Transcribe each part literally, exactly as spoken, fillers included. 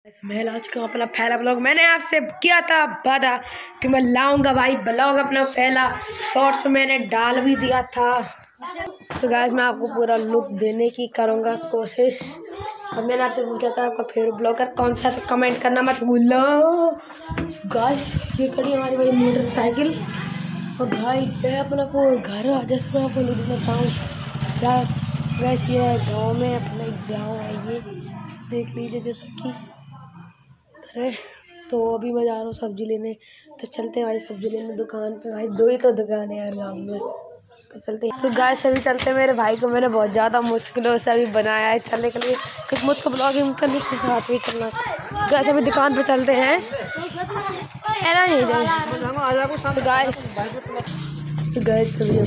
मैं आज का अपना पहला ब्लॉग मैंने आपसे किया था वादा कि मैं लाऊंगा भाई ब्लॉग अपना पहला शॉर्ट्स मैंने डाल भी दिया था। सो गाइस मैं आपको पूरा लुक देने की करूँगा कोशिश। और मैंने आपसे पूछा था आपका फेवरेट ब्लॉगर कौन सा है, तो कमेंट करना मत भूलना। गाइस ये खड़ी हमारी भाई मोटरसाइकिल और भाई मैं अपना वो घर आ जैसे मैं आपको नहीं देना चाहूँ यार। गाइस ये गाँव में अपना एक गाँव है, ये देख लीजिए जैसा कि अरे तो अभी मैं जा रहा हूँ सब्जी लेने, तो चलते हैं भाई सब्जी लेने दुकान पे। भाई दो ही तो दुकान है यार गाँव में, तो चलते हैं। तो गाइस सभी चलते हैं। मेरे भाई को मैंने बहुत ज़्यादा मुश्किलों से अभी बनाया है चलने के लिए, क्योंकि मुझको ब्लॉगिंग करने के साथ भी चलना। गाइस अभी दुकान पे चलते हैं, ऐसा नहीं जाए। तो गाइस तो गाइस सभी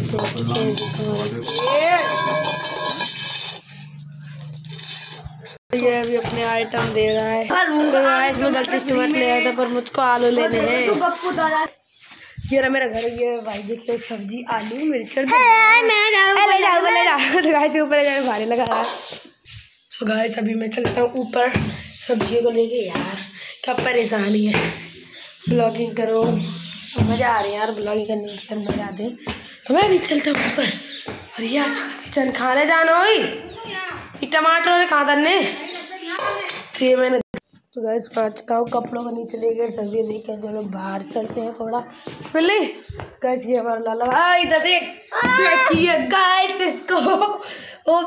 ये अभी अपने आइटम दे रहा है। तो गाइस मैं गलती से टमाटर ले आया था, पर मुझको आलू लेने हैं। ये रहा मेरा घर, ये भाई देखिए सब्जी आलू मिर्च ले जाओ ले जाओ। तो गाइस ऊपर जाने भारी लगा रहा है। तो गाइस अभी मैं चलता हूँ ऊपर सब्जियों को लेके। यार क्या परेशानी है, ब्लॉगिंग करो मज़ा आ रही है यार, ब्लॉगिंग करने की मज़ा आते हैं। तो मैं भी चलता हूँ ऊपर। और ये आज किचन खाने जाना हो ये टमाटर वाले कहाँ धरने ये मैंने। तो गाइस पाँच का कपड़ों का नीचे लेकर सब्जी लेकर जो लोग बाहर चलते हैं थोड़ा बिल्ली। गाइस ये हमारा लाला भाई इधर देख देखिए गाइस इसको ओ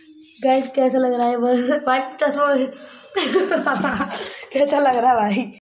गाइस कैसा लग रहा है भाई चश्मा कैसा लग रहा है भाई।